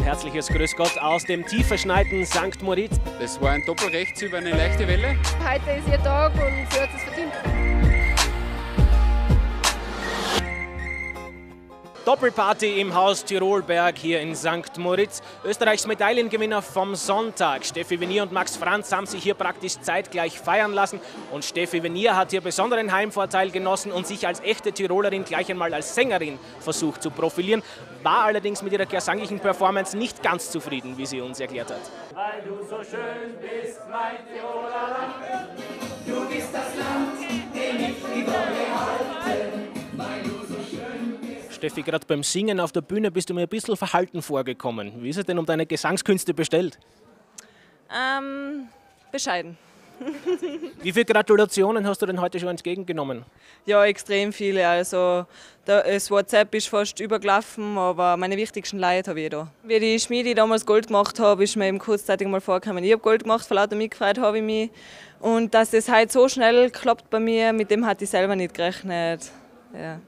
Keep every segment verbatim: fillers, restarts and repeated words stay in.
herzliches Grüß Gott aus dem tief verschneiten Sankt Moritz. Das war ein Doppelrechts über eine leichte Welle. Heute ist ihr Tag und sie hat es verdient. Doppelparty im Haus Tirolberg hier in Sankt Moritz. Österreichs Medaillengewinner vom Sonntag, Steffi Venier und Max Franz, haben sich hier praktisch zeitgleich feiern lassen. Und Steffi Venier hat hier besonderen Heimvorteil genossen und sich als echte Tirolerin gleich einmal als Sängerin versucht zu profilieren. War allerdings mit ihrer gesanglichen Performance nicht ganz zufrieden, wie sie uns erklärt hat. Weil du so schön bist, mein Tiroler Land. Du bist das Land, dem ich die Treue halte. Weil du so schön bist. Steffi, gerade beim Singen auf der Bühne bist du mir ein bisschen verhalten vorgekommen. Wie ist es denn um deine Gesangskünste bestellt? Ähm, bescheiden. Wie viele Gratulationen hast du denn heute schon entgegengenommen? Ja, extrem viele. Also da, das WhatsApp ist fast übergelaufen, aber meine wichtigsten Leute habe ich da. Wie die Schmiede damals Gold gemacht habe, ist mir eben kurzzeitig mal vorgekommen. Ich habe Gold gemacht, vor lauter mitgefreut habe ich mich. Und dass das heute so schnell klappt bei mir, mit dem hatte ich selber nicht gerechnet. Ja.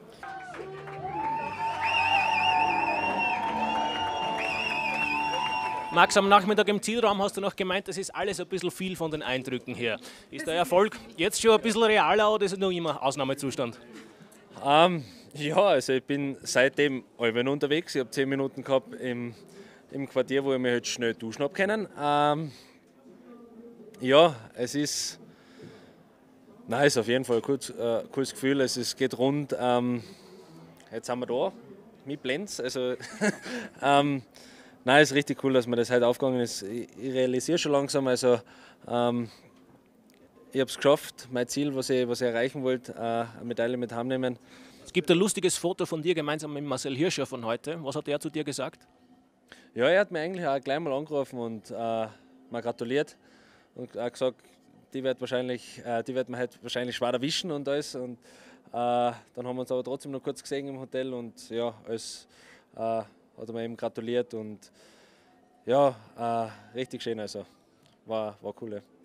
Max, am Nachmittag im Zielraum hast du noch gemeint, das ist alles ein bisschen viel von den Eindrücken her. Ist der Erfolg jetzt schon ein bisschen realer oder ist es noch immer Ausnahmezustand? Ähm, ja, also ich bin seitdem allweil unterwegs. Ich habe zehn Minuten gehabt im, im Quartier, wo ich mich halt schnell duschen habe können. Ähm, ja, es ist, nein, es ist auf jeden Fall ein cooles, äh, cooles Gefühl. Es ist, geht rund. Ähm, jetzt sind wir da mit Blends. Also, ähm, Nein, es ist richtig cool, dass mir das heute aufgegangen ist. Ich realisiere schon langsam, also ähm, ich habe es geschafft, mein Ziel, was ich, was ich erreichen wollte, äh, eine Medaille mit heimnehmen. Es gibt ein lustiges Foto von dir gemeinsam mit Marcel Hirscher von heute. Was hat er zu dir gesagt? Ja, er hat mir eigentlich auch gleich mal angerufen und äh, mir gratuliert und auch gesagt, die wird, wahrscheinlich, äh, die wird mir heute wahrscheinlich schwer erwischen und alles. Und, äh, dann haben wir uns aber trotzdem noch kurz gesehen im Hotel und ja, alles. Äh, hat er mir eben gratuliert und ja, äh, richtig schön, also war, war cool. Ja.